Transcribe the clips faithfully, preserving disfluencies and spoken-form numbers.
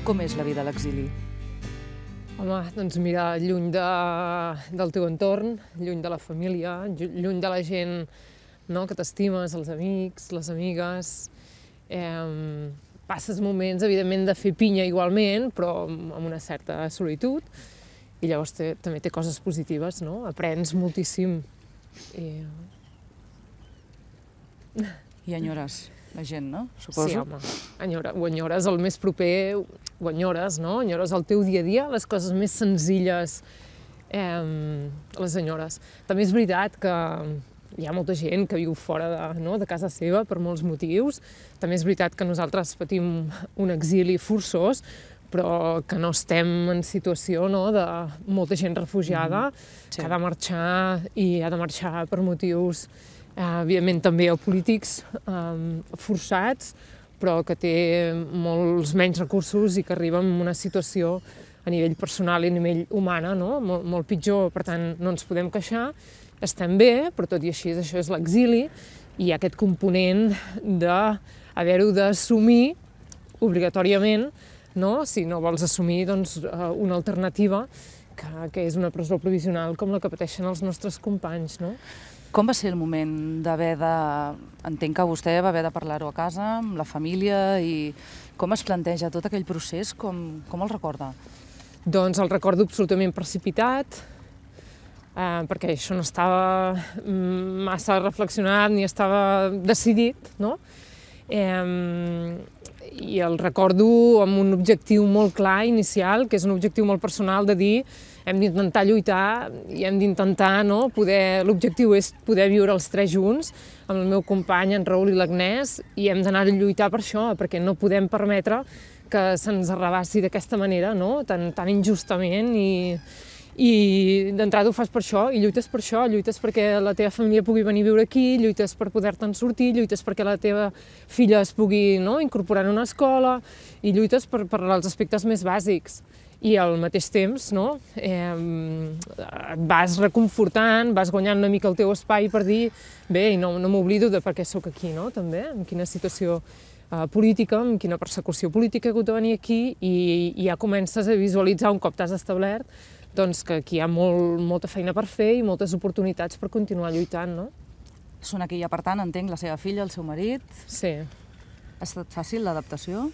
Com és la vida a l'exili? Home, doncs mira, lluny de, del teu entorn, lluny de la família, lluny de la gent, no, que t'estimes, els amics, les amigues. Eh, passes moments, evidentment, de fer pinya igualment, però amb una certa solitud. I llavors té, també té coses positives, no? Aprens moltíssim. I, I enyores la gent, no? Suposo. Sí, home, enyora, ho enyores el més proper, ho enyores, no? Enyores el teu dia a dia, les coses més senzilles, eh, les enyores. També és veritat que hi ha molta gent que viu fora de, no, de casa seva per molts motius. També és veritat que nosaltres patim un exili forçós, però que no estem en situació, no, de molta gent refugiada, mm-hmm. Sí. Que ha de marxar i ha de marxar per motius, eh, evidentment també polítics, eh, forçats, però que té molts menys recursos i que arriba en una situació a nivell personal i a nivell humana, no? Molt, molt pitjor, per tant no ens podem queixar. Estem bé, però tot i així això és l'exili i hi ha aquest component d'haver-ho d'assumir obligatòriament, no? Si no vols assumir doncs, una alternativa que, que és una presó provisional com la que pateixen els nostres companys. No? Com va ser el moment d'haver de... Entenc que vostè va haver de parlar-ho a casa, amb la família, i com es planteja tot aquell procés? Com, com el recorda? Doncs el recordo absolutament precipitat, eh, perquè això no estava massa reflexionat ni estava decidit, no? Eh, I el recordo amb un objectiu molt clar inicial, que és un objectiu molt personal de dir hem d'intentar lluitar i hem d'intentar, no, poder... L'objectiu és poder viure els tres junts, amb el meu company, en Raül i l'Agnès, i hem d'anar a lluitar per això, perquè no podem permetre que se'ns arrabassi d'aquesta manera, no, tan, tan injustament, i, i d'entrada ho fas per això, i lluites per això, lluites perquè la teva família pugui venir a viure aquí, lluites per poder-te'n sortir, lluites perquè la teva filla es pugui, no, incorporar en una escola, i lluites per, per als aspectes més bàsics. I al mateix temps, no, eh, et vas reconfortant, vas guanyant una mica el teu espai per dir bé, i no, no m'oblido de per què sóc aquí, no, també, en quina situació eh, política, en quina persecució política he hagut de venir aquí, i, i ja comences a visualitzar un cop t'has establert doncs que aquí hi ha molt, molta feina per fer i moltes oportunitats per continuar lluitant, no? Són aquí, per tant, entenc, la seva filla, el seu marit. Sí. Ha estat fàcil l'adaptació?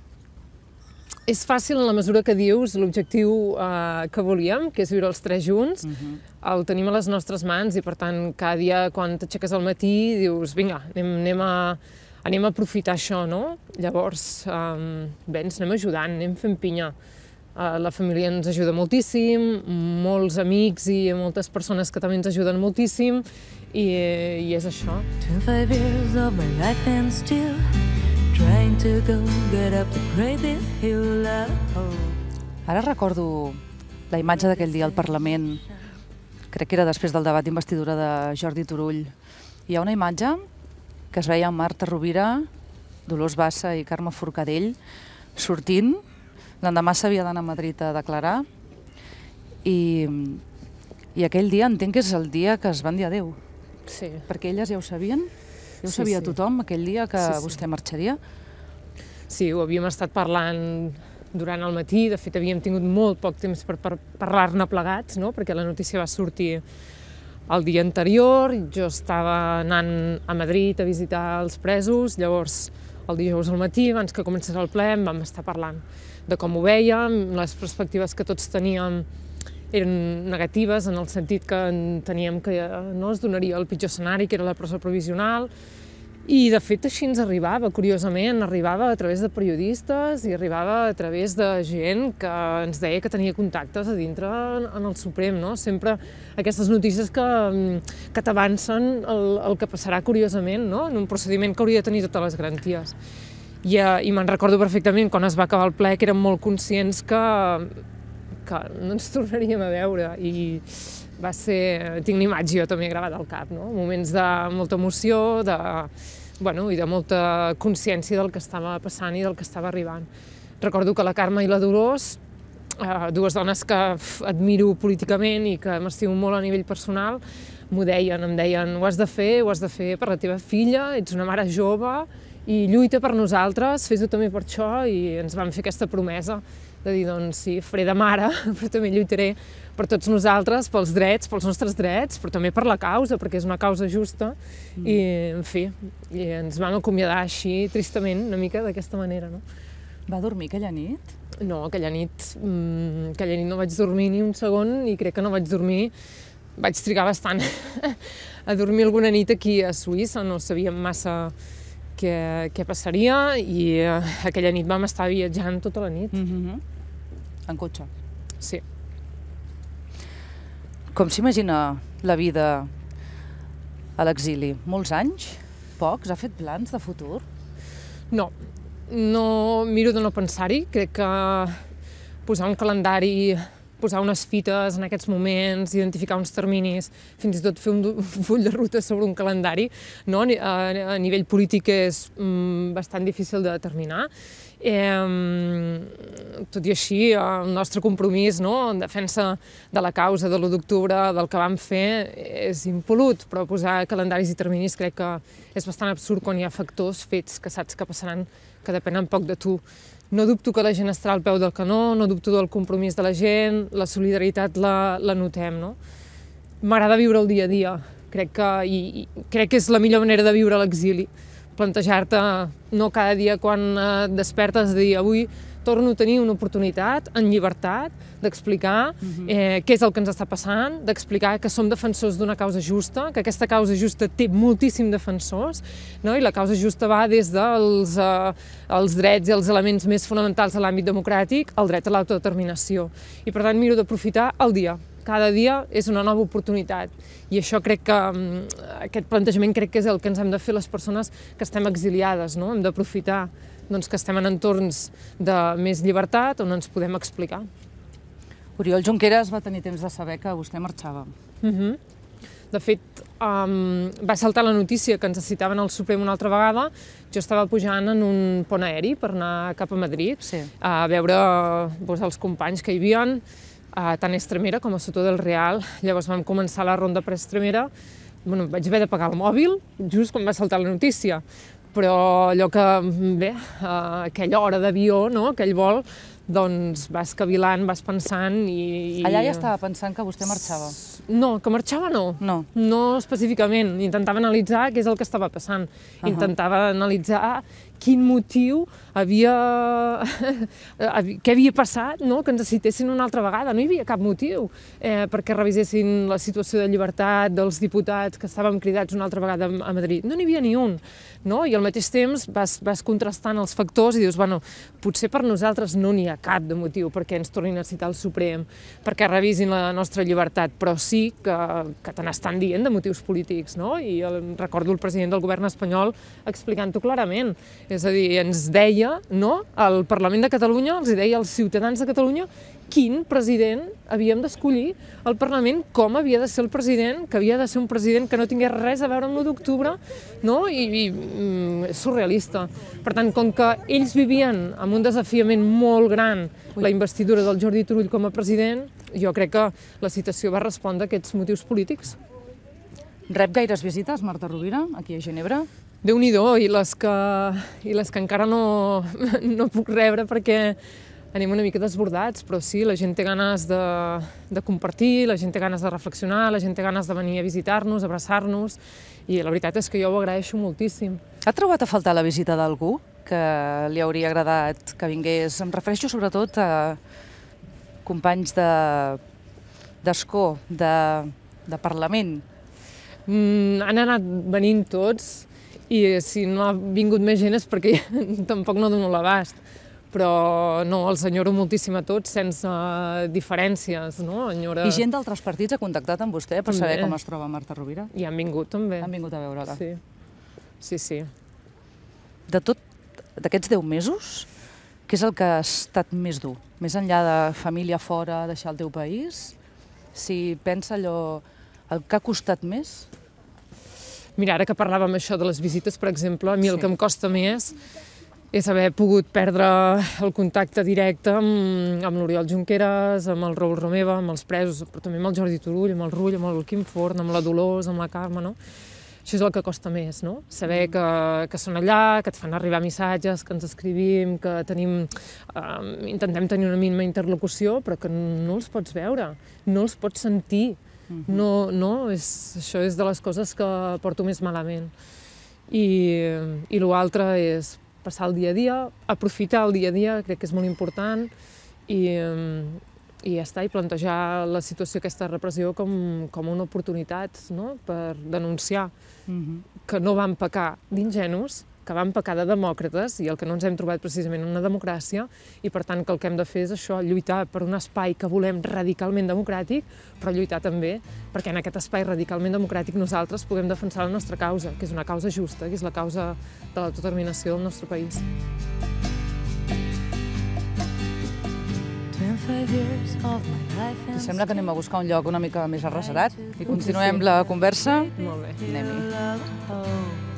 És fàcil en la mesura que dius l'objectiu eh, que volíem, que és viure els tres junts, uh-huh. El tenim a les nostres mans i, per tant, cada dia quan t'aixeques al matí dius vinga, anem, anem, a, anem a aprofitar això, no? Llavors, eh, bé, ens anem ajudant, anem fent pinya. Eh, la família ens ajuda moltíssim, molts amics i moltes persones que també ens ajuden moltíssim, i, i és això. twenty-five years of my life and still trying to go get up the great big hill of hope. Ara recordo la imatge d'aquell dia al Parlament, crec que era després del debat d'investidura de Jordi Turull. Hi ha una imatge que es veia amb Marta Rovira, Dolors Bassa i Carme Forcadell sortint. L'endemà s'havia d'anar a Madrid a declarar i, i aquell dia entenc que és el dia que es van dir adéu. Sí. Perquè elles ja ho sabien? Ja ho Sí, sabia sí. tothom aquell dia que Sí, sí. vostè marxaria? Sí, ho havíem estat parlant durant el matí, de fet havíem tingut molt poc temps per, per parlar-ne plegats, no? Perquè la notícia va sortir el dia anterior, jo estava anant a Madrid a visitar els presos, llavors el dijous al matí, abans que comencés el ple, vam estar parlant de com ho vèiem, les perspectives que tots teníem eren negatives, en el sentit que teníem que no es donaria el pitjor escenari, que era la presó provisional, i de fet així ens arribava, curiosament, arribava a través de periodistes i arribava a través de gent que ens deia que tenia contactes a dintre en el Suprem, no? Sempre aquestes notícies que, que t'avancen el, el que passarà curiosament, no? En un procediment que hauria de tenir totes les garanties. I, i me'n recordo perfectament quan es va acabar el ple que érem molt conscients que, que no ens tornaríem a veure, i va ser... tinc una imatge jo també gravada al cap, no? Moments de molta emoció, de, bueno, i de molta consciència del que estava passant i del que estava arribant. Recordo que la Carme i la Dolors, eh, dues dones que f, admiro políticament i que m'estimo molt a nivell personal, m'ho deien, em deien, ho has de fer, ho has de fer per la teva filla, ets una mare jove i lluita per nosaltres, fes-ho també per això, i ens vam fer aquesta promesa de dir, doncs sí, faré de mare, però també lluitaré per tots nosaltres, pels drets, pels nostres drets, però també per la causa, perquè és una causa justa, mm. i, en fi, i ens vam acomiadar així, tristament, una mica d'aquesta manera, no? Va dormir aquella nit? No, aquella nit, mmm, aquella nit no vaig dormir ni un segon, i crec que no vaig dormir, vaig trigar bastant a dormir alguna nit aquí a Suïssa, no sabíem massa què, què passaria, i uh, aquella nit vam estar viatjant tota la nit. Mm-hmm. En cotxe? Sí. Com s'imagina la vida a l'exili? Molts anys? Pocs? Ha fet plans de futur? No, no miro de no pensar-hi. Crec que posar un calendari, posar unes fites en aquests moments, identificar uns terminis, fins i tot fer un full de ruta sobre un calendari, no? a, a nivell polític és mm, bastant difícil de determinar. Eh, tot i així, el nostre compromís, no? En defensa de la causa de l'u d'octubre, del que vam fer, és impol·lut, però posar calendaris i terminis crec que és bastant absurd quan hi ha factors fets que saps que passaran, que depenen poc de tu. No dubto que la gent estarà al peu del canó, no dubto del compromís de la gent, la solidaritat la, la notem, no? M'agrada viure el dia a dia, crec que, i, i crec que és la millor manera de viure l'exili. Plantejar-te no cada dia quan et despertes de dir avui torno a tenir una oportunitat en llibertat d'explicar eh, què és el que ens està passant, d'explicar que som defensors d'una causa justa, que aquesta causa justa té moltíssim defensors, no? I la causa justa va des dels eh, els drets i els elements més fonamentals de l'àmbit democràtic al dret a l'autodeterminació. I per tant miro d'aprofitar el dia. Cada dia és una nova oportunitat i això crec que, aquest plantejament crec que és el que ens hem de fer les persones que estem exiliades, no? Hem d'aprofitar doncs, que estem en entorns de més llibertat on ens podem explicar. Oriol Junqueras va tenir temps de saber que vostè marxava. Uh-huh. De fet, um, va saltar la notícia que ens citaven al Suprem una altra vegada. Jo estava pujant en un pont aeri per anar cap a Madrid, sí. a veure doncs, els companys que hi havien, a tant Estremera com a Soto del Real. Llavors vam començar la ronda per Estremera. Bueno, vaig haver de pagar el mòbil just quan va saltar la notícia, però allò que, bé, aquella hora d'avió, no? Aquell vol, doncs vas cavilant, vas pensant i... Allà ja estava pensant que vostè marxava? No, que marxava no. No. No específicament. Intentava analitzar què és el que estava passant. Uh-huh. Intentava analitzar quin motiu havia... què havia passat, no? Que ens citessin una altra vegada. No hi havia cap motiu eh, perquè revisessin la situació de llibertat dels diputats que estàvem cridats una altra vegada a Madrid. No n'hi havia ni un. No? I al mateix temps vas, vas contrastant els factors i dius, bueno, potser per nosaltres no n'hi ha cap de motiu perquè ens tornin a citar al Suprem, perquè revisin la nostra llibertat, però sí que, que te n'estan dient de motius polítics, no? I el, recordo el president del govern espanyol explicant-ho clarament. És a dir, ens deia, no? El Parlament de Catalunya els deia als ciutadans de Catalunya quin president havíem d'escollir al Parlament, com havia de ser el president, que havia de ser un president que no tingués res a veure amb l'u d'octubre, no? I, i mm, és surrealista. Per tant, com que ells vivien amb un desafiament molt gran, la investidura del Jordi Turull com a president, jo crec que la citació va respondre a aquests motius polítics. Rep gaires visites, Marta Rovira, aquí a Ginebra? Déu-n'hi-do, i les que, i les que encara no, no puc rebre perquè anem una mica desbordats, però sí, la gent té ganes de, de compartir, la gent té ganes de reflexionar, la gent té ganes de venir a visitar-nos, abraçar-nos, i la veritat és que jo ho agraeixo moltíssim. Ha trobat a faltar la visita d'algú que li hauria agradat que vingués? Em refereixo sobretot a companys d'escó, de, de Parlament. Mm, han anat venint tots, i si no ha vingut més gent és perquè tampoc no dono l'abast. Però no, els enyoro moltíssim a tots, sense diferències, no? Enyora... I gent d'altres partits ha contactat amb vostè per saber com es troba Marta Rovira? I han vingut, també. Han vingut a veure-la? Sí, sí, sí. De tot, d'aquests deu mesos, què és el que ha estat més dur? Més enllà de família fora, deixar el teu país? Si pensa allò, el que ha costat més? Mira, ara que parlàvem això de les visites, per exemple, a mi el que em costa més és haver pogut perdre el contacte directe amb, amb l'Oriol Junqueras, amb el Raül Romeva, amb els presos, però també amb el Jordi Turull, amb el Rull, amb el Quim Forn, amb la Dolors, amb la Carme, no? això és el que costa més, no? Saber que, que són allà, que et fan arribar missatges, que ens escrivim, que tenim, eh, intentem tenir una mínima interlocució, però que no els pots veure, no els pots sentir. No, no, és, això és de les coses que porto més malament. I, i l'altre és passar el dia a dia, aprofitar el dia a dia, crec que és molt important, i, i ja està, i plantejar la situació aquesta repressió com, com una oportunitat, no? Per denunciar mm-hmm. que no vam pecar d'ingenus, que vam pecar de demòcrates i el que no ens hem trobat precisament una democràcia, i per tant que el que hem de fer és això, lluitar per un espai que volem radicalment democràtic, però lluitar també perquè en aquest espai radicalment democràtic nosaltres puguem defensar la nostra causa, que és una causa justa, que és la causa de l'autodeterminació del nostre país. Si sembla que anem a buscar un lloc una mica més arreserat i continuem la conversa, Molt bé. anem-hi.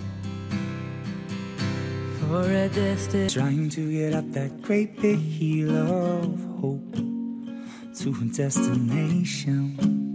For a distance, trying to get up that great big hill of hope to a destination.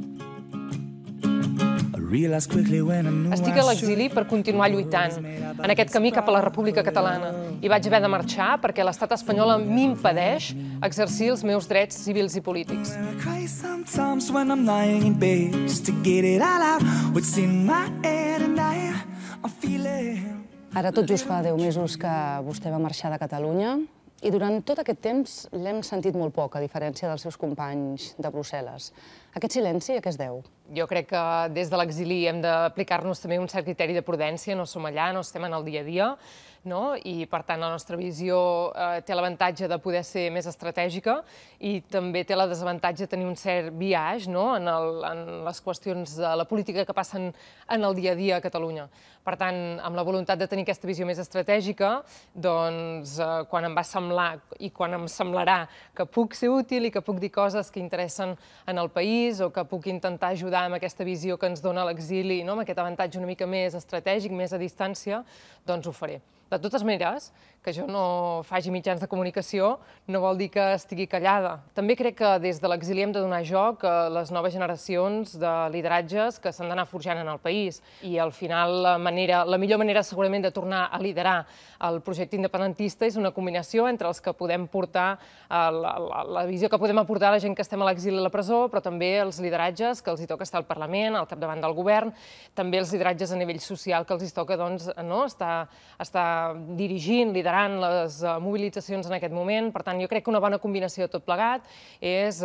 I realized quickly when I knew Estic a l'exili per continuar lluitant en aquest camí cap a la República Catalana i vaig haver de marxar perquè l'estat espanyol m'impedeix exercir els meus drets civils i polítics. I cry sometimes when I'm lying in bed just to get it all out what's in my head and I I'm feeling. Ara tot just fa deu mesos que vostè va marxar de Catalunya i durant tot aquest temps l'hem sentit molt poc, a diferència dels seus companys de Brussel·les. Aquest silenci a què es deu? Jo crec que des de l'exili hem d'aplicar-nos també un cert criteri de prudència, no som allà, no estem en el dia a dia, no? I per tant la nostra visió eh, té l'avantatge de poder ser més estratègica i també té la desavantatge de tenir un cert biaix, no? en, el, en les qüestions de la política que passen en el dia a dia a Catalunya. Per tant, amb la voluntat de tenir aquesta visió més estratègica, doncs eh, quan em va semblar i quan em semblarà que puc ser útil i que puc dir coses que interessen en el país o que puc intentar ajudar amb aquesta visió que ens dona l'exili, no? amb aquest avantatge una mica més estratègic, més a distància, doncs ho faré. De totes maneres, que jo no faci mitjans de comunicació no vol dir que estigui callada. També crec que des de l'exili hem de donar joc a les noves generacions de lideratges que s'han d'anar forjant en el país. I al final la, manera, la millor manera segurament de tornar a liderar el projecte independentista és una combinació entre els que podem portar, la, la, la visió que podem aportar a la gent que estem a l'exili a la presó, però també els lideratges que els hi toca estar al Parlament, al capdavant del govern, també els lideratges a nivell social que els hi toca doncs, no, estar, estar dirigint, liderant les uh, mobilitzacions en aquest moment. Per tant, jo crec que una bona combinació de tot plegat és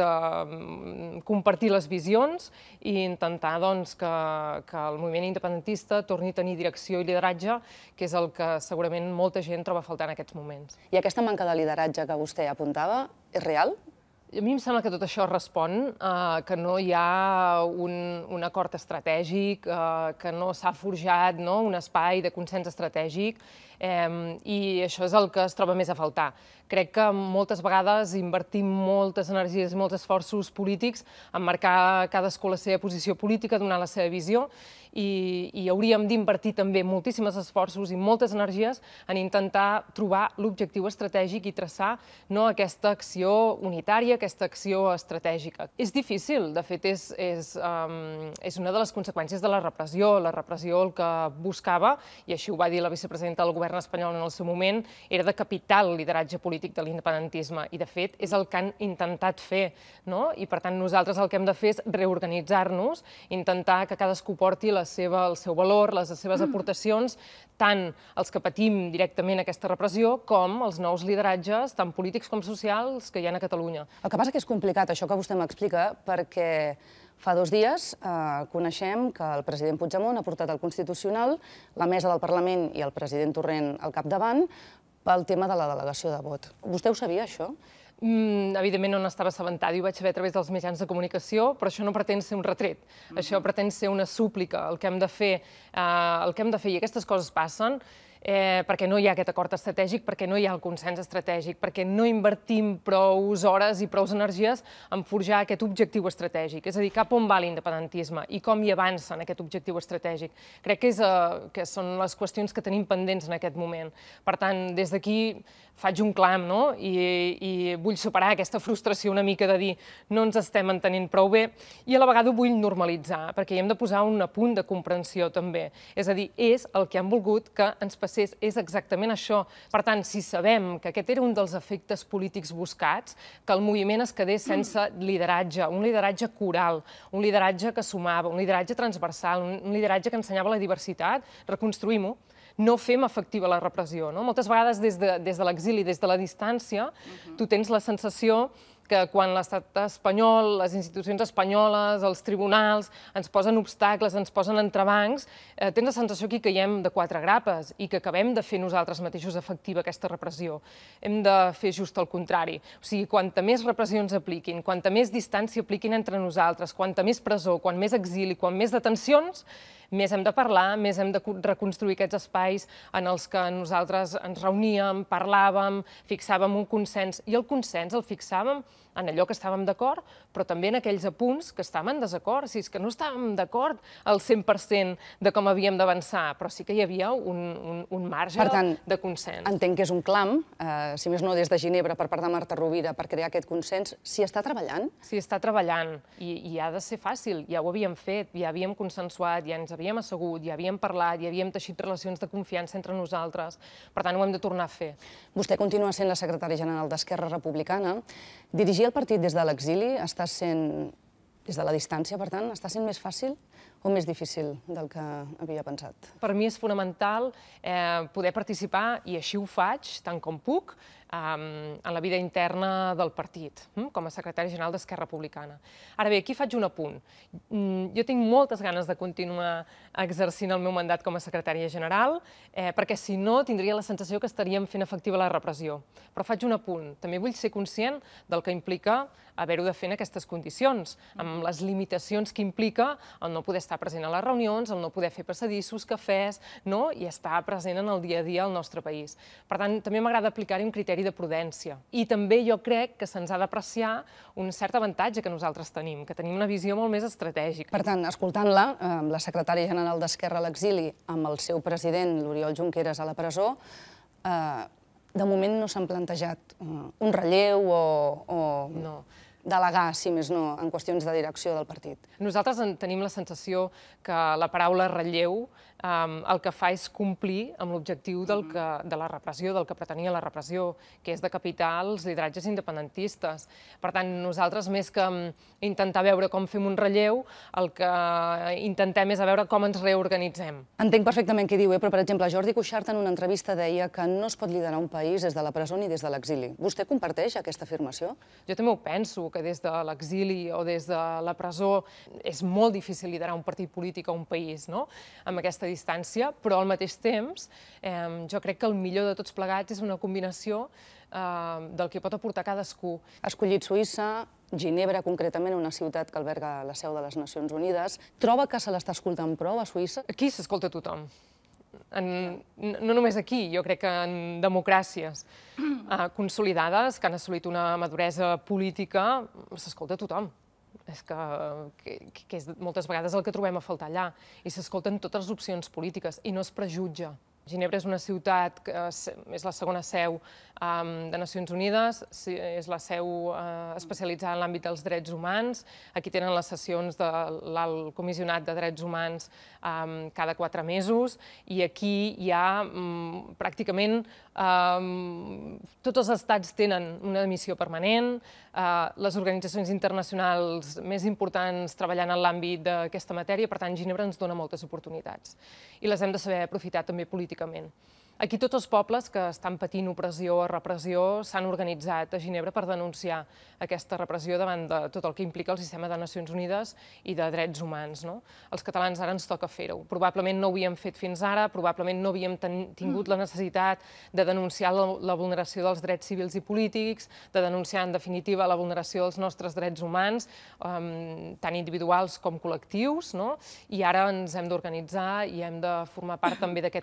uh, compartir les visions i intentar doncs, que, que el moviment independentista torni a tenir direcció i lideratge, que és el que segurament molta gent troba a faltar en aquests moments. I aquesta manca de lideratge que vostè apuntava és real? A mi em sembla que tot això respon eh, que no hi ha un, un acord estratègic, eh, que no s'ha forjat no, un espai de consens estratègic, eh, i això és el que es troba més a faltar. Crec que moltes vegades invertim moltes energies i molts esforços polítics en marcar cadascú la seva posició política, donar la seva visió, i, i hauríem d'invertir també moltíssims esforços i moltes energies en intentar trobar l'objectiu estratègic i traçar no, aquesta acció unitària, aquesta acció estratègica. És difícil, de fet, és, és, um, és una de les conseqüències de la repressió. La repressió el que buscava, i així ho va dir la vicepresidenta del govern espanyol en el seu moment, era decapitar el lideratge polític de l'independentisme, i de fet és el que han intentat fer, no? I per tant nosaltres el que hem de fer és reorganitzar-nos, intentar que cadascú porti la seva, el seu valor, les seves aportacions, tant els que patim directament aquesta repressió com els nous lideratges, tant polítics com socials, que hi ha a Catalunya. El que passa que és complicat, això que vostè m'explica, perquè fa dos dies eh, coneixem que el president Puigdemont ha portat al Constitucional la mesa del Parlament i el president Torrent al capdavant pel tema de la delegació de vot. Vostè ho sabia, això? Mm, evidentment no n'estava assabentada i ho vaig saber a través dels mitjans de comunicació, però això no pretén ser un retret, mm-hmm. Això pretén ser una súplica. El que hem de fer, eh, el que hem de fer, i aquestes coses passen, eh, perquè no hi ha aquest acord estratègic, perquè no hi ha el consens estratègic, perquè no invertim prou hores i prou energies en forjar aquest objectiu estratègic. És a dir, cap on va l'independentisme i com hi avança en aquest objectiu estratègic. Crec que, és, eh, que són les qüestions que tenim pendents en aquest moment. Per tant, des d'aquí faig un clam, no? I, i vull superar aquesta frustració una mica de dir no ens estem entenent prou bé i a la vegada ho vull normalitzar, perquè hi hem de posar un apunt de comprensió també. És a dir, és el que han volgut que ens passés, és exactament això. Per tant, si sabem que aquest era un dels efectes polítics buscats, que el moviment es quedés sense lideratge, un lideratge coral, un lideratge que sumava, un lideratge transversal, un lideratge que ensenyava la diversitat, reconstruïm-ho. No fem efectiva la repressió. No? Moltes vegades des de, des de l'exili, des de la distància, uh-huh. tu tens la sensació que quan l'estat espanyol, les institucions espanyoles, els tribunals, ens posen obstacles, ens posen entrebancs, eh, tens la sensació que hi caiem de quatre grapes i que acabem de fer nosaltres mateixos efectiva aquesta repressió. Hem de fer just el contrari. O sigui, quanta més repressió ens apliquin, quanta més distància apliquin entre nosaltres, quanta més presó, quan més exili, quan més detencions, més hem de parlar, més hem de reconstruir aquests espais en els que nosaltres ens reuníem, parlàvem, fixàvem un consens, i el consens el fixàvem en allò que estàvem d'acord, però també en aquells apunts que estàvem en desacord. Si és que no estàvem d'acord al cent per cent de com havíem d'avançar, però sí que hi havia un, un, un marge per tant, de consens. Entenc que és un clam, eh, si més no des de Ginebra, per part de Marta Rovira, per crear aquest consens. S'hi està treballant? S'hi està treballant, i, i ha de ser fàcil. Ja ho havíem fet, ja havíem consensuat, ja ens havíem assegut, ja havíem parlat, ja havíem teixit relacions de confiança entre nosaltres. Per tant, ho hem de tornar a fer. Vostè continua sent la secretària general d'Esquerra Republicana. Dirigir el partit des de l'exili està sent, des de la distància, per tant, està sent més fàcil o més difícil del que havia pensat? Per mi és fonamental eh, poder participar, i així ho faig, tant com puc, en la vida interna del partit, com a secretari general d'Esquerra Republicana. Ara bé, aquí faig un apunt. Jo tinc moltes ganes de continuar exercint el meu mandat com a secretària general, perquè si no tindria la sensació que estaríem fent efectiva la repressió. Però faig un apunt. També vull ser conscient del que implica haver-ho de fer en aquestes condicions, amb les limitacions que implica el no poder estar present a les reunions, el no poder fer passadissos, cafès, i estar present en el dia a dia al nostre país. Per tant, també m'agrada aplicar-hi un criteri de prudència. I també jo crec que se'ns ha d'apreciar un cert avantatge que nosaltres tenim, que tenim una visió molt més estratègica. Per tant, escoltant-la, la secretària general d'Esquerra a l'exili, amb el seu president, l'Oriol Junqueras, a la presó, de moment no s'han plantejat un relleu o delegar, si més no, en qüestions de direcció del partit. Nosaltres tenim la sensació que la paraula relleu el que fa és complir amb l'objectiu de la repressió, del que pretenia la repressió, que és decapitar els lideratges independentistes. Per tant, nosaltres, més que intentar veure com fem un relleu, el que intentem és a veure com ens reorganitzem. Entenc perfectament què diu, però, per exemple, Jordi Cuixart en una entrevista deia que no es pot liderar un país des de la presó ni des de l'exili. Vostè comparteix aquesta afirmació? Jo també ho penso, que des de l'exili o des de la presó és molt difícil liderar un partit polític o un país, no?, amb aquesta distància, però al mateix temps jo crec que el millor de tots plegats és una combinació del que pot aportar cadascú. Ha escollit Suïssa, Ginebra concretament, una ciutat que alberga la seu de les Nacions Unides. Troba que se l'està escoltant prou a Suïssa? Aquí s'escolta tothom. No només aquí, jo crec que en democràcies consolidades, que han assolit una maduresa política, s'escolta tothom. És que és moltes vegades el que trobem a faltar allà. I s'escolten totes les opcions polítiques i no es prejutja. Ginebra és una ciutat que és la segona seu de Nacions Unides, és la seu especialitzada en l'àmbit dels drets humans. Aquí tenen les sessions de l'Alt Comissionat de Drets Humans cada quatre mesos i aquí hi ha pràcticament tots els estats tenen una missió permanent, les organitzacions internacionals més importants treballant en l'àmbit d'aquesta matèria, per tant, Ginebra ens dona moltes oportunitats i les hem de saber aprofitar també políticament. Aquí tots els pobles que estan patint opressió o repressió s'han organitzat a Ginebra per denunciar aquesta repressió davant de tot el que implica el sistema de Nacions Unides i de drets humans. Els catalans ara ens toca fer-ho. Probablement no ho havíem fet fins ara, probablement no havíem tingut la necessitat de denunciar la vulneració dels drets civils i polítics, de denunciar, en definitiva, la vulneració dels nostres drets humans, tant individuals com col·lectius, i ara ens hem d'organitzar i hem de formar part també d'aquest entorn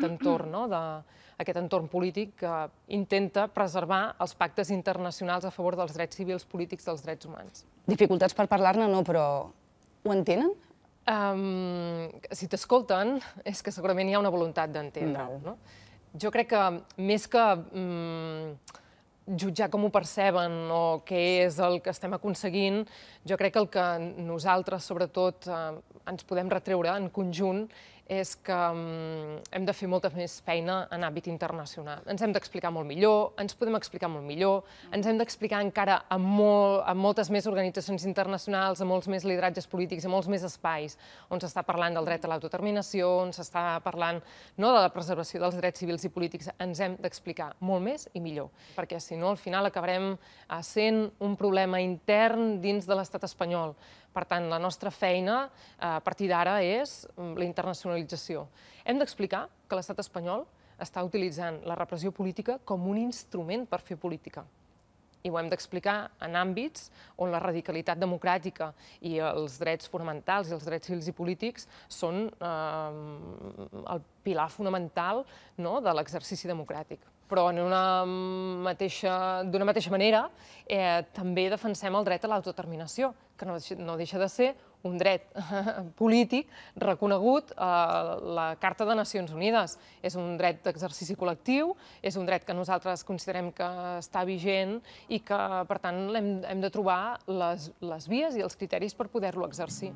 entorn, no? de, aquest entorn polític que intenta preservar els pactes internacionals a favor dels drets civils, polítics, dels drets humans. Dificultats per parlar-ne no, però ho entenen? Um, si t'escolten, és que segurament hi ha una voluntat d'entendre-ho. No? Jo crec que més que um, jutjar com ho perceben o què és el que estem aconseguint, jo crec que el que nosaltres, sobretot, uh, ens podem retreure en conjunt és que um, hem de fer molta més feina en àmbit internacional. Ens hem d'explicar molt millor, ens podem explicar molt millor, ens hem d'explicar encara a, molt, a moltes més organitzacions internacionals, a molts més lideratges polítics, a molts més espais, on s'està parlant del dret a l'autodeterminació, on s'està parlant no, de la preservació dels drets civils i polítics. Ens hem d'explicar molt més i millor, perquè si no, al final acabarem sent un problema intern dins de l'estat espanyol. Per tant, la nostra feina a partir d'ara és la internacionalització. Hem d'explicar que l'estat espanyol està utilitzant la repressió política com un instrument per fer política. I ho hem d'explicar en àmbits on la radicalitat democràtica i els drets fonamentals i els drets civils i polítics són eh, el pilar fonamental no, de l'exercici democràtic. Però d'una mateixa, d'una mateixa manera eh, també defensem el dret a l'autodeterminació, que no, no deixa de ser un dret polític reconegut a la Carta de Nacions Unides. És un dret d'exercici col·lectiu, és un dret que nosaltres considerem que està vigent i que, per tant, hem, hem de trobar les, les vies i els criteris per poder-lo exercir.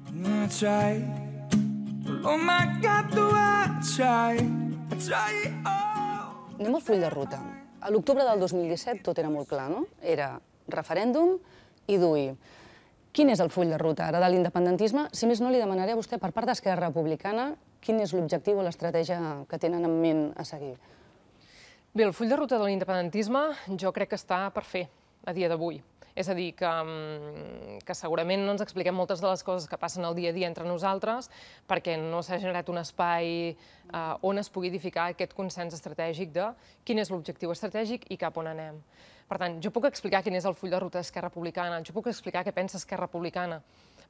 Anem al full de ruta. A l'octubre del dos mil disset tot era molt clar, no? Era referèndum i D U I. Quin és el full de ruta ara de l'independentisme? Si més no, li demanaré a vostè, per part d'Esquerra Republicana, quin és l'objectiu o l'estratègia que tenen en ment a seguir? Bé, el full de ruta de l'independentisme jo crec que està per fer a dia d'avui. És a dir, que, que segurament no ens expliquem moltes de les coses que passen al dia a dia entre nosaltres perquè no s'ha generat un espai eh, on es pugui edificar aquest consens estratègic de quin és l'objectiu estratègic i cap on anem. Per tant, jo puc explicar quin és el full de ruta d'Esquerra Republicana, jo puc explicar què pensa Esquerra Republicana,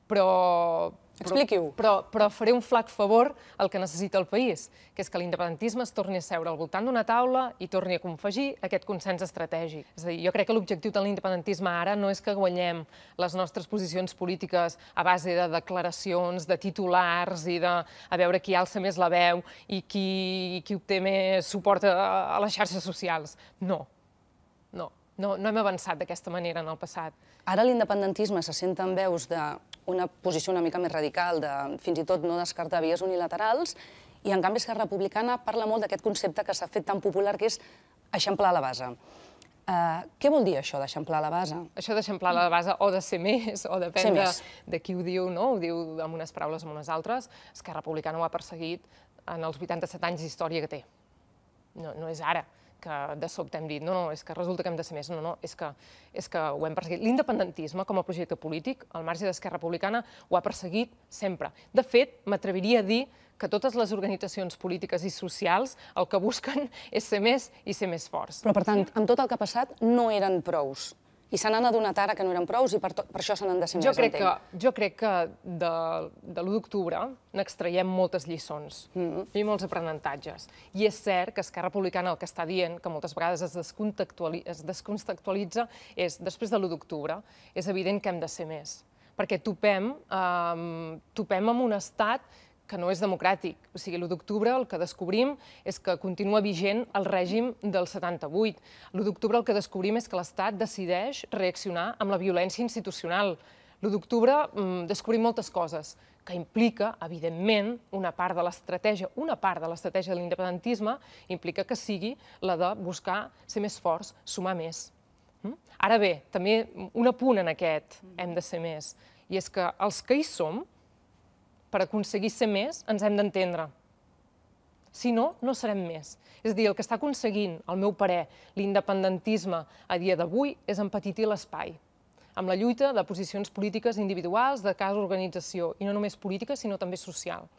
però... Expliqui-ho. Però, però faré un flac favor al que necessita el país, que és que l'independentisme es torni a seure al voltant d'una taula i torni a confegir aquest consens estratègic. És a dir, jo crec que l'objectiu de l'independentisme ara no és que guanyem les nostres posicions polítiques a base de declaracions, de titulars i de a veure qui alça més la veu i qui, qui obté més suport a, a les xarxes socials. No, no. No, no hem avançat d'aquesta manera en el passat. Ara l'independentisme se senten veus d'una posició una mica més radical, de fins i tot no descartar vies unilaterals, i en canvi Esquerra Republicana parla molt d'aquest concepte que s'ha fet tan popular, que és eixamplar la base. Uh, què vol dir això d'eixamplar la base? Això d'eixamplar la base o de ser més, o depèn de, de qui ho diu, no? Ho diu amb unes paraules o amb unes altres. Esquerra Republicana ho ha perseguit en els vuitanta-set anys d'història que té. No, no és ara que de sobte hem dit, no, no, és que resulta que hem de ser més, no, no, és que, és que ho hem perseguit. L'independentisme com a projecte polític, al marge d'Esquerra Republicana, ho ha perseguit sempre. De fet, m'atreviria a dir que totes les organitzacions polítiques i socials el que busquen és ser més i ser més forts. Però, per tant, amb tot el que ha passat, no eren prous. I se n'han adonat ara que no eren prous i per, to, per això se n'han de ser jo més, crec entenc. que, jo crec que de, de l'u d'octubre n'extraiem moltes lliçons mm-hmm. i molts aprenentatges. I és cert que Esquerra Republicana el que està dient, que moltes vegades es, descontextuali es descontextualitza, és, després de l'u d'octubre, és evident que hem de ser més. Perquè topem, eh, topem amb un estat que no és democràtic. O sigui, l'u d'octubre el que descobrim és que continua vigent el règim del setanta-vuit. L'u d'octubre el que descobrim és que l'Estat decideix reaccionar amb la violència institucional. L'u d'octubre mm, descobrim moltes coses, que implica, evidentment, una part de l'estratègia, una part de l'estratègia de l'independentisme implica que sigui la de buscar ser més forts, sumar més. Mm? Ara bé, també un apunt en aquest hem de ser més, i és que els que hi som, per aconseguir ser més, ens hem d'entendre. Si no, no serem més. És a dir, el que està aconseguint, al meu parer, l'independentisme a dia d'avui és empetitir l'espai, amb la lluita de posicions polítiques individuals, de cada organització, i no només política, sinó també social.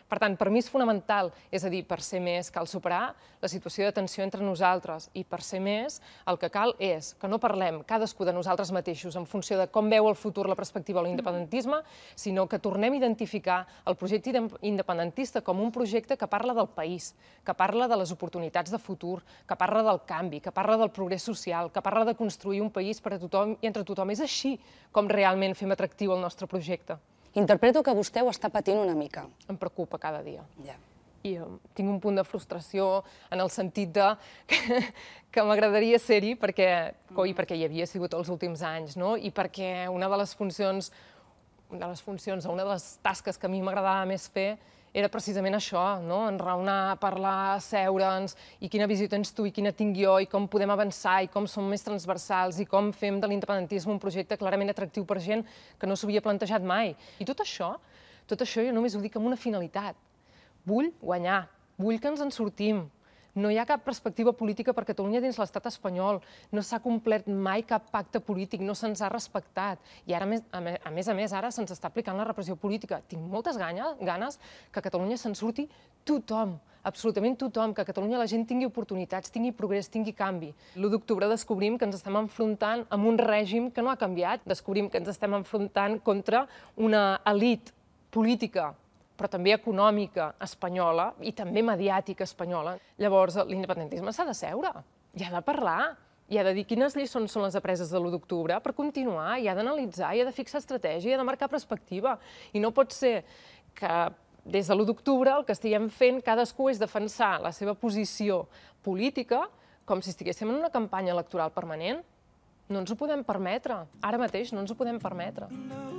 Per tant, per mi és fonamental, és a dir, per ser més cal superar la situació de tensió entre nosaltres i per ser més el que cal és que no parlem cadascú de nosaltres mateixos en funció de com veu el futur la perspectiva o l'independentisme, sinó que tornem a identificar el projecte independentista com un projecte que parla del país, que parla de les oportunitats de futur, que parla del canvi, que parla del progrés social, que parla de construir un país per a tothom i entre tothom. És així com realment fem atractiu el nostre projecte. Interpreto que vostè ho està patint una mica. Em preocupa cada dia. Ja. I um, tinc un punt de frustració en el sentit de que, que m'agradaria ser-hi perquè, coi, perquè hi havia sigut els últims anys, no? I perquè una de les funcions, una de les funcions, una de les tasques que a mi m'agradava més fer era precisament això, no? Enraonar, parlar, asseure'ns, i quina visió tens tu i quina tinc jo, i com podem avançar, i com som més transversals, i com fem de l'independentisme un projecte clarament atractiu per gent que no s'havia plantejat mai. I tot això, tot això jo només ho dic amb una finalitat. Vull guanyar, vull que ens en sortim. No hi ha cap perspectiva política per Catalunya dins l'estat espanyol. No s'ha complert mai cap pacte polític, no se'ns ha respectat. I ara, a més a més, ara se'ns està aplicant la repressió política. Tinc moltes ganes que a Catalunya se'n surti tothom, absolutament tothom, que a Catalunya la gent tingui oportunitats, tingui progrés, tingui canvi. l'u d'octubre descobrim que ens estem enfrontant amb un règim que no ha canviat. Descobrim que ens estem enfrontant contra una elit política però també econòmica espanyola i també mediàtica espanyola. Llavors, l'independentisme s'ha de seure, i ha de parlar, i ha de dir quines lliçons són les apreses de l'u d'octubre per continuar, i ha d'analitzar, i ha de fixar estratègia, i ha de marcar perspectiva. I no pot ser que des de l'u d'octubre el que estiguem fent cadascú és defensar la seva posició política com si estiguéssim en una campanya electoral permanent. No ens ho podem permetre. Ara mateix no ens ho podem permetre.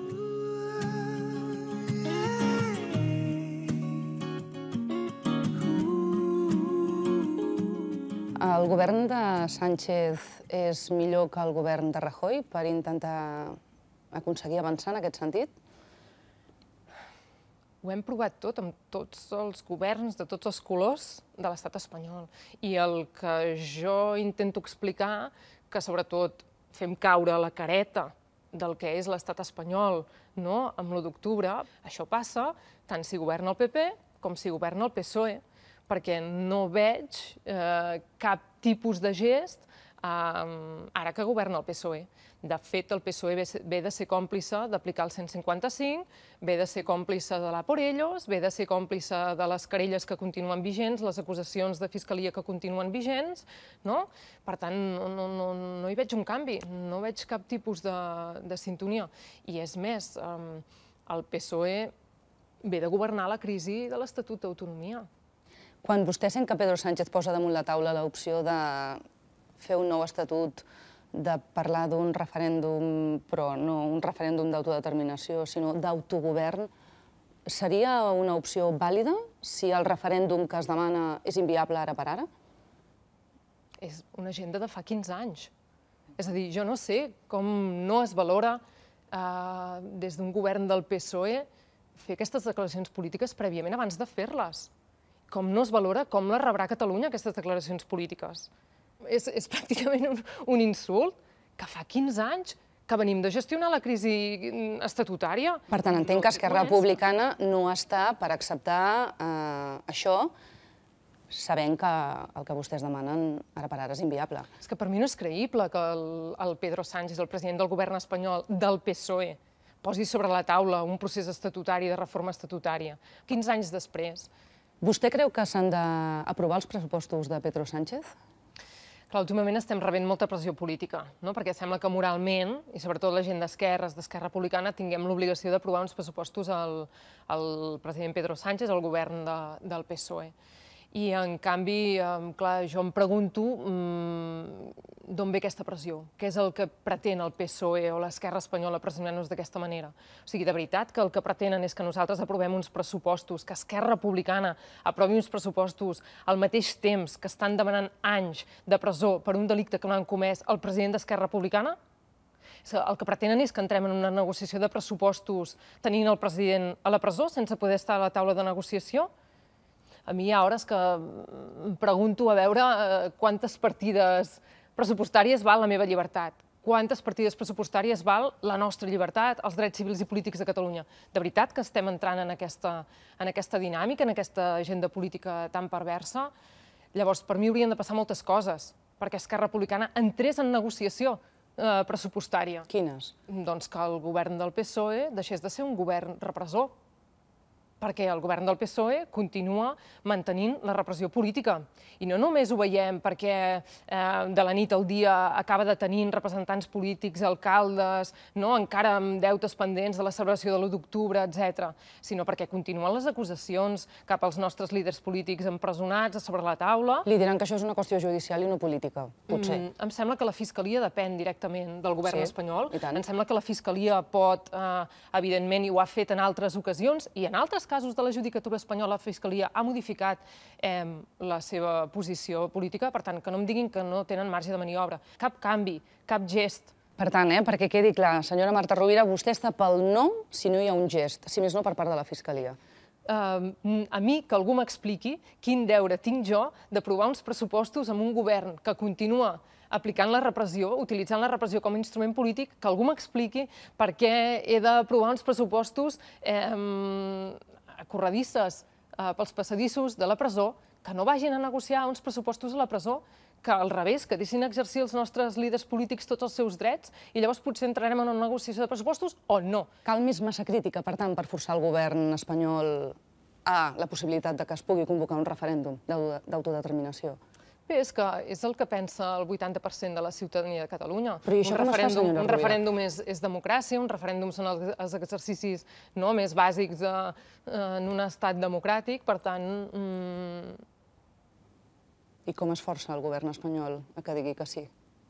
El govern de Sánchez és millor que el govern de Rajoy per intentar aconseguir avançar en aquest sentit? Ho hem provat tot, amb tots els governs de tots els colors de l'estat espanyol. I el que jo intento explicar, que sobretot fem caure la careta del que és l'estat espanyol amb l'u d'octubre, això passa tant si governa el P P com si governa el P S O E, perquè no veig cap tipus de gest ara que governa el P S O E. De fet, el P S O E ve de ser còmplice d'aplicar el cent cinquanta cinc, ve de ser còmplice de la por ellos, ve de ser còmplice de les querelles que continuen vigents, les acusacions de fiscalia que continuen vigents, no? Per tant, no hi veig un canvi, no veig cap tipus de sintonia. I és més, el P S O E ve de governar la crisi de l'Estatut d'Autonomia. Quan vostè sent que Pedro Sánchez posa damunt la taula l'opció de fer un nou estatut, de parlar d'un referèndum, però no un referèndum d'autodeterminació, sinó d'autogovern, seria una opció vàlida si el referèndum que es demana és inviable ara per ara? És una agenda de fa quinze anys. És a dir, jo no sé com no es valora des d'un govern del P S O E fer aquestes declaracions polítiques prèviament abans de fer-les. Com no es valora com les rebrà Catalunya, aquestes declaracions polítiques. És pràcticament un insult que fa quinze anys que venim de gestionar la crisi estatutària. Per tant, entenc que Esquerra Republicana no està per acceptar això, sabent que el que vostès demanen ara per ara és inviable. És que per mi no és creïble que el Pedro Sánchez, el president del govern espanyol del P S O E, posi sobre la taula un procés estatutari de reforma estatutària, quinze anys després. Vostè creu que s'han d'aprovar els pressupostos de Pedro Sánchez? Clar, últimament estem rebent molta pressió política, perquè sembla que moralment, i sobretot la gent d'esquerres, d'Esquerra Republicana, tinguem l'obligació d'aprovar uns pressupostos al president Pedro Sánchez, al govern del P S O E. I, en canvi, clar, jo em pregunto d'on ve aquesta pressió, què és el que pretén el P S O E o l'esquerra espanyola pressionant-nos d'aquesta manera. O sigui, de veritat que el que pretenen és que nosaltres aprovem uns pressupostos, que Esquerra Republicana aprovi uns pressupostos al mateix temps que estan demanant anys de presó per un delicte que no han comès el president d'Esquerra Republicana? El que pretenen és que entrem en una negociació de pressupostos tenint el president a la presó sense poder estar a la taula de negociació? A mi hi ha hores que em pregunto a veure quantes partides pressupostàries val la meva llibertat, quantes partides pressupostàries val la nostra llibertat, els drets civils i polítics de Catalunya. De veritat que estem entrant en aquesta, en aquesta dinàmica, en aquesta agenda política tan perversa? Llavors, per mi haurien de passar moltes coses perquè Esquerra Republicana entrés en negociació eh, pressupostària. Quines? Doncs que el govern del P S O E deixés de ser un govern repressor, perquè el govern del P S O E continua mantenint la repressió política. I no només ho veiem perquè eh, de la nit al dia acaba detenint representants polítics, alcaldes, no? encara amb deutes pendents de la celebració de l'u d'octubre, etcètera, sinó perquè continuen les acusacions cap als nostres líders polítics empresonats a sobre la taula. Li diran que això és una qüestió judicial i no política, potser. Mm, em sembla que la Fiscalia depèn directament del govern Sí, espanyol. i tant. Em sembla que la Fiscalia pot, eh, evidentment, i ho ha fet en altres ocasions, i en altres casos de la judicatura espanyola, la Fiscalia ha modificat eh, la seva posició política, per tant, que no em diguin que no tenen marge de maniobra. Cap canvi, cap gest. Per tant, eh, perquè quedi clar, senyora Marta Rovira, vostè està pel no si no hi ha un gest, si més no per part de la Fiscalia. Uh, a mi que algú m'expliqui quin deure tinc jo d'aprovar uns pressupostos amb un govern que continua aplicant la repressió, utilitzant la repressió com a instrument polític, que algú m'expliqui per què he d'aprovar uns pressupostos eh, corredisses eh, pels passadissos de la presó, que no vagin a negociar uns pressupostos a la presó, que al revés, que deixin exercir els nostres líders polítics tots els seus drets i llavors potser entrarem en una negociació de pressupostos o no. Cal més massa crítica, per tant, per forçar el govern espanyol a la possibilitat de que es pugui convocar un referèndum d'autodeterminació. Bé, és que és el que pensa el vuitanta per cent de la ciutadania de Catalunya. Però i això com es fa, senyora Rovira? Un referèndum és, és democràcia, un referèndum són els, els exercicis no, més bàsics de, eh, en un estat democràtic, per tant... Mm... I com es força el govern espanyol a que digui que sí?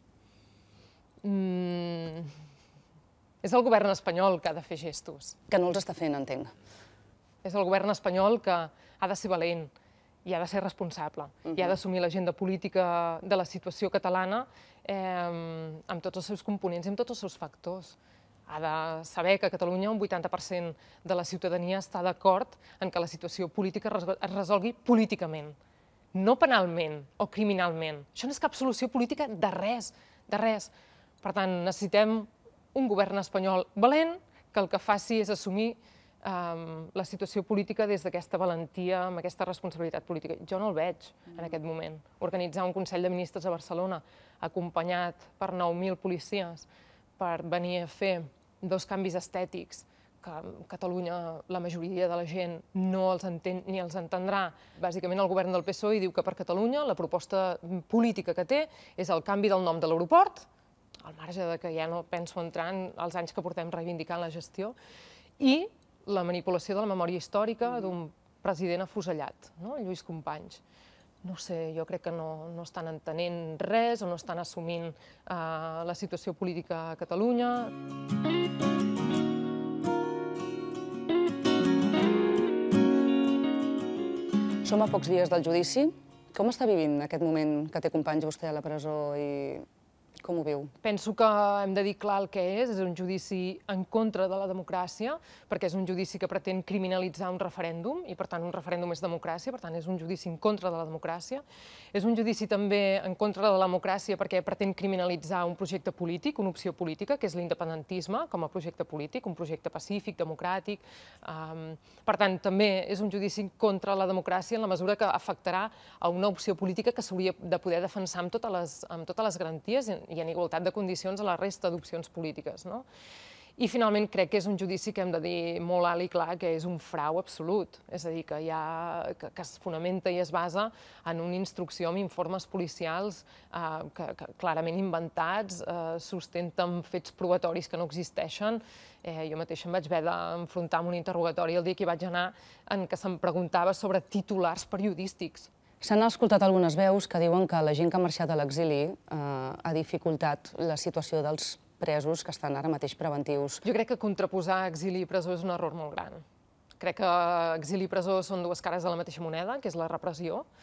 Mm... És el govern espanyol que ha de fer gestos. Que no els està fent, entenc. És el govern espanyol que ha de ser valent i ha de ser responsable, uh-huh. i ha d'assumir l'agenda política de la situació catalana eh, amb tots els seus components i amb tots els seus factors. Ha de saber que a Catalunya un vuitanta per cent de la ciutadania està d'acord en que la situació política es resolgui políticament, no penalment o criminalment. Això no és cap solució política de res, de res. Per tant, necessitem un govern espanyol valent que el que faci és assumir Um, la situació política des d'aquesta valentia, amb aquesta responsabilitat política. Jo no el veig en aquest moment. Organitzar un Consell de Ministres a Barcelona acompanyat per nou mil policies per venir a fer dos canvis estètics que a Catalunya la majoria de la gent no els entén ni els entendrà. Bàsicament el govern del P S O E diu que per Catalunya la proposta política que té és el canvi del nom de l'aeroport, al marge de que ja no penso entrar en els anys que portem reivindicant la gestió, i la manipulació de la memòria històrica d'un president afusellat, no? Lluís Companys. No sé, jo crec que no, no estan entenent res o no estan assumint eh, la situació política a Catalunya. Som a pocs dies del judici. Com està vivint aquest moment que té Companys vostè a la presó i com ho viu? Penso que hem de dir clar el que és. És un judici en contra de la democràcia, perquè és un judici que pretén criminalitzar un referèndum, i per tant un referèndum és democràcia, per tant és un judici en contra de la democràcia. És un judici també en contra de la democràcia perquè pretén criminalitzar un projecte polític, una opció política, que és l'independentisme com a projecte polític, un projecte pacífic, democràtic. Per tant, també és un judici contra la democràcia en la mesura que afectarà a una opció política que s'hauria de poder defensar amb totes les, amb totes les garanties i en igualtat de condicions a la resta d'opcions polítiques, no? I finalment crec que és un judici que hem de dir molt alt i clar que és un frau absolut, és a dir, que, hi ha, que, que es fonamenta i es basa en una instrucció amb informes policials eh, que, que clarament inventats, eh, sustenten fets probatoris que no existeixen. Eh, jo mateixa em vaig haver d'enfrontar amb un interrogatori el dia que hi vaig anar en què se'm preguntava sobre titulars periodístics. S'han escoltat algunes veus que diuen que la gent que ha marxat a l'exili eh, ha dificultat la situació dels presos que estan ara mateix preventius. Jo crec que contraposar exili i presó és un error molt gran. Crec que exili i presó són dues cares de la mateixa moneda, que és la repressió.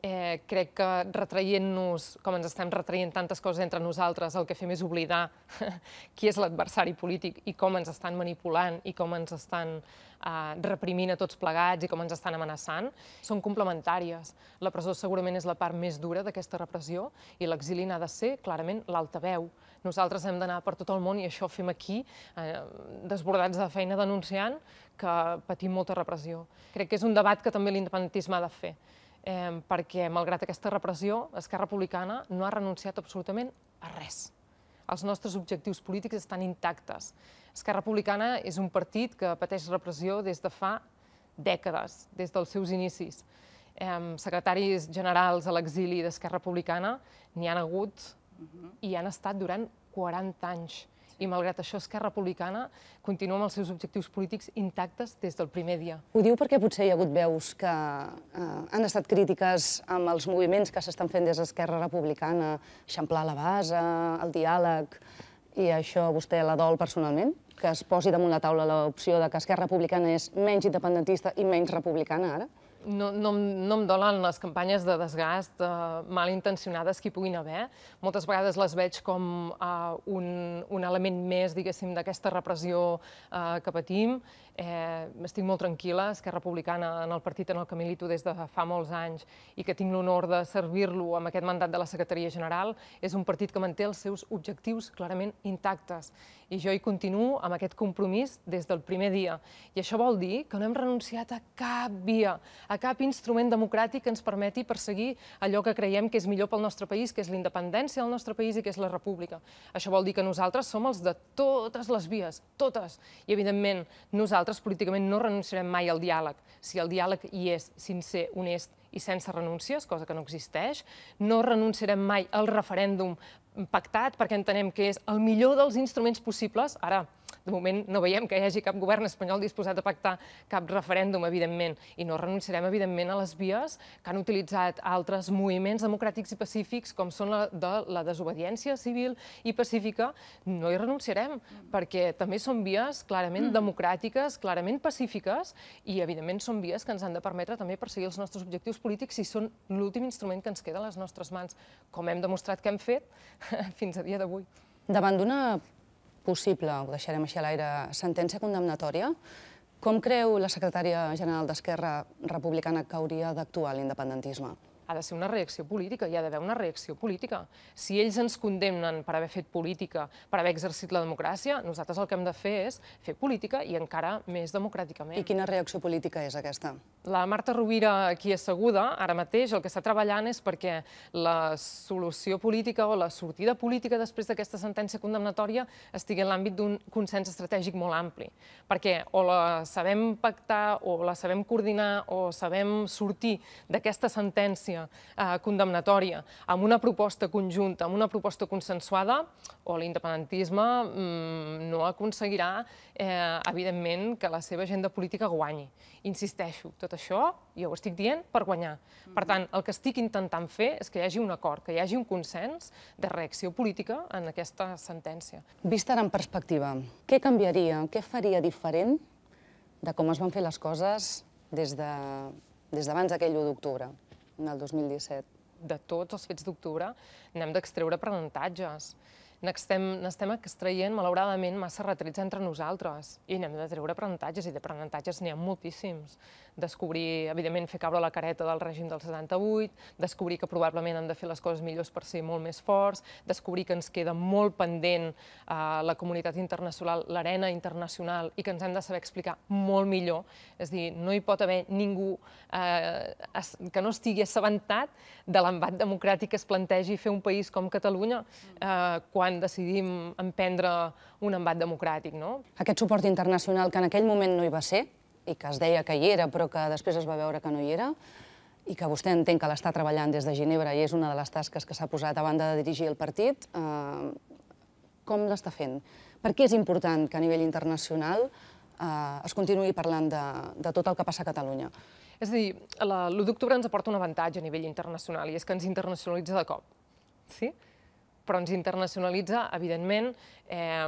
Eh, crec que retraient-nos, com ens estem retraient tantes coses entre nosaltres, el que fem és oblidar qui és l'adversari polític i com ens estan manipulant i com ens estan eh, reprimint a tots plegats i com ens estan amenaçant. Són complementàries. La presó segurament és la part més dura d'aquesta repressió i l'exili n'ha de ser, clarament, l'altaveu. Nosaltres hem d'anar per tot el món i això ho fem aquí, eh, desbordats de feina denunciant que patim molta repressió. Crec que és un debat que també l'independentisme ha de fer. Eh, perquè, malgrat aquesta repressió, Esquerra Republicana no ha renunciat absolutament a res. Els nostres objectius polítics estan intactes. Esquerra Republicana és un partit que pateix repressió des de fa dècades, des dels seus inicis. Eh, secretaris generals a l'exili d'Esquerra Republicana n'hi han hagut i han estat durant quaranta anys. I, malgrat això, Esquerra Republicana continua amb els seus objectius polítics intactes des del primer dia. Ho diu perquè potser hi ha hagut veus que eh, han estat crítiques amb els moviments que s'estan fent des d'Esquerra Republicana, eixamplar la base, el diàleg, i això a vostè la dol personalment? Que es posi damunt la taula l'opció de que Esquerra Republicana és menys independentista i menys republicana ara? No, no, no em dolen les campanyes de desgast eh, malintencionades que hi puguin haver. Moltes vegades les veig com eh, un, un element més, diguéssim, d'aquesta repressió eh, que patim. Eh, estic molt tranquil·la, Esquerra Republicana, en el partit en el que milito des de fa molts anys i que tinc l'honor de servir-lo amb aquest mandat de la Secretaria General, és un partit que manté els seus objectius clarament intactes. I jo hi continuo amb aquest compromís des del primer dia. I això vol dir que no hem renunciat a cap via, a cap instrument democràtic que ens permeti perseguir allò que creiem que és millor pel nostre país, que és la independència del nostre país i que és la república. Això vol dir que nosaltres som els de totes les vies, totes. I, evidentment, nosaltres políticament no renunciarem mai al diàleg. Si el diàleg hi és sincer, honest i sense renúncies, cosa que no existeix, no renunciarem mai al referèndum pactat perquè entenem que és el millor dels instruments possibles. Ara, de moment, no veiem que hi hagi cap govern espanyol disposat a pactar cap referèndum, evidentment, i no renunciarem, evidentment, a les vies que han utilitzat altres moviments democràtics i pacífics, com són la de la desobediència civil i pacífica. No hi renunciarem, perquè també són vies clarament democràtiques, clarament pacífiques, i, evidentment, són vies que ens han de permetre també perseguir els nostres objectius polítics si són l'últim instrument que ens queda a les nostres mans, com hem demostrat que hem fet fins a dia d'avui. Davant d'una possible, ho deixarem així a l'aire, sentència condemnatòria, com creu la secretària general d'Esquerra Republicana que hauria d'actuar l'independentisme? Ha de ser una reacció política, hi ha d'haver una reacció política. Si ells ens condemnen per haver fet política, per haver exercit la democràcia, nosaltres el que hem de fer és fer política i encara més democràticament. I quina reacció política és aquesta? La Marta Rovira, aquí asseguda, ara mateix, el que està treballant és perquè la solució política o la sortida política després d'aquesta sentència condemnatòria estigui en l'àmbit d'un consens estratègic molt ampli. Perquè o la sabem pactar, o la sabem coordinar, o sabem sortir d'aquesta sentència condemnatòria amb una proposta conjunta, amb una proposta consensuada, o l'independentisme no aconseguirà, evidentment, que la seva agenda política guanyi. Insisteixo, tot això, jo ho estic dient, per guanyar. Per tant, el que estic intentant fer és que hi hagi un acord, que hi hagi un consens de reacció política en aquesta sentència. Vist ara en perspectiva, què canviaria, què faria diferent de com es van fer les coses des d'abans d'aquell u d'octubre? Del dos mil disset. De tots els fets d'octubre n'hem d'extreure aprenentatges. N'estem extraient, malauradament, massa retrets entre nosaltres i n'hem de treure aprenentatges, i d'aprenentatges n'hi ha moltíssims. Descobrir, evidentment, fer caure la careta del règim del setanta-vuit, descobrir que probablement hem de fer les coses millors per ser molt més forts, descobrir que ens queda molt pendent la comunitat internacional, l'arena internacional, i que ens hem de saber explicar molt millor. És a dir, no hi pot haver ningú que no estigui assabentat de l'embat democràtic que es plantegi fer un país com Catalunya quan decidim emprendre un embat democràtic, no? Aquest suport internacional que en aquell moment no hi va ser, i que es deia que hi era, però que després es va veure que no hi era, i que vostè entén que l'està treballant des de Ginebra i és una de les tasques que s'ha posat a banda de dirigir el partit, com l'està fent? Per què és important que a nivell internacional es continuï parlant de tot el que passa a Catalunya? És a dir, l'u d'octubre ens aporta un avantatge a nivell internacional, i és que ens internacionalitza de cop. Sí? però ens internacionalitza, evidentment, eh,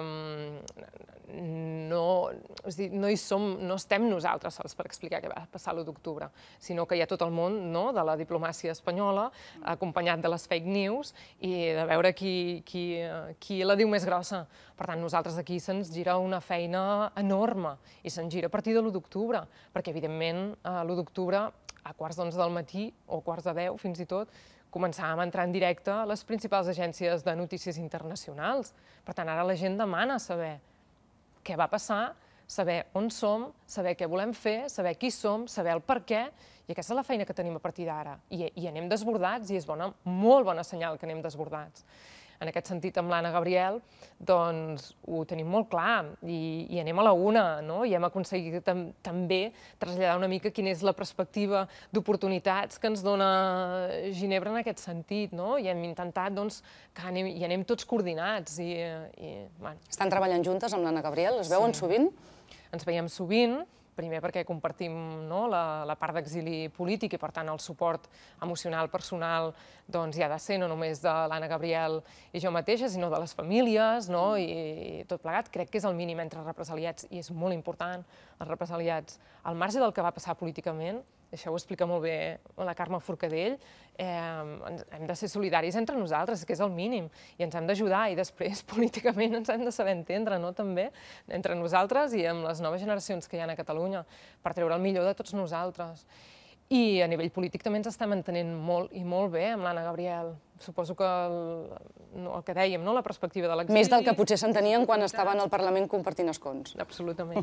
no, és dir, no, hi som, no estem nosaltres sols per explicar què va passar l'u d'octubre, sinó que hi ha tot el món, no?, de la diplomàcia espanyola, acompanyat de les fake news, i de veure qui, qui, qui la diu més grossa. Per tant, nosaltres aquí se'ns gira una feina enorme, i se'ns gira a partir de l'u d'octubre, perquè, evidentment, l'u d'octubre, a quarts d'onze del matí, o quarts de deu, fins i tot, començàvem a entrar en directe a les principals agències de notícies internacionals. Per tant, ara la gent demana saber què va passar, saber on som, saber què volem fer, saber qui som, saber el per què, i aquesta és la feina que tenim a partir d'ara. I, i anem desbordats, i és bona, molt bona senyal que anem desbordats. En aquest sentit, amb l'Anna Gabriel, doncs ho tenim molt clar, i, i anem a la una, no? I hem aconseguit tam, també traslladar una mica quina és la perspectiva d'oportunitats que ens dona Ginebra en aquest sentit, no? I hem intentat, doncs, que anem, i anem tots coordinats. I, i, bueno. Estan treballant juntes amb l'Anna Gabriel? Es veuen Sí. sovint? Ens veiem sovint, primer perquè compartim, no, la, la part d'exili polític i, per tant, el suport emocional, personal, doncs hi ha de ser no només de l'Anna Gabriel i jo mateixa, sinó de les famílies, no, i, i tot plegat. Crec que és el mínim entre represaliats, i és molt important, els represaliats, al marge del que va passar políticament. Això ho explica molt bé la Carme Forcadell, eh, hem de ser solidaris entre nosaltres, que és el mínim, i ens hem d'ajudar, i després políticament ens hem de saber entendre, no?, també, entre nosaltres i amb les noves generacions que hi ha a Catalunya, per treure el millor de tots nosaltres. I a nivell polític també ens estem entenent molt i molt bé amb l'Anna Gabriel. Suposo que el, no, el que dèiem, no?, la perspectiva de l'exili... Més del que potser s'entenien quan estaven al Parlament compartint escons. Absolutament.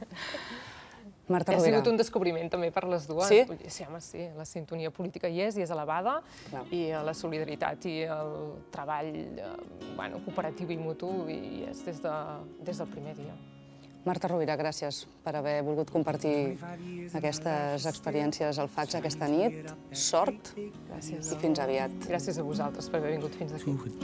Marta Ha Rovira. sigut un descobriment també per les dues. Sí? Sí, home, sí. La sintonia política hi és, i és elevada, Clar. i la solidaritat i el treball eh, bueno, cooperatiu i mutu hi és des, de, des del primer dia. Marta Rovira, gràcies per haver volgut compartir aquestes experiències al Fax aquesta nit. Sort Gràcies. i fins aviat. Gràcies a vosaltres per haver vingut fins aquí.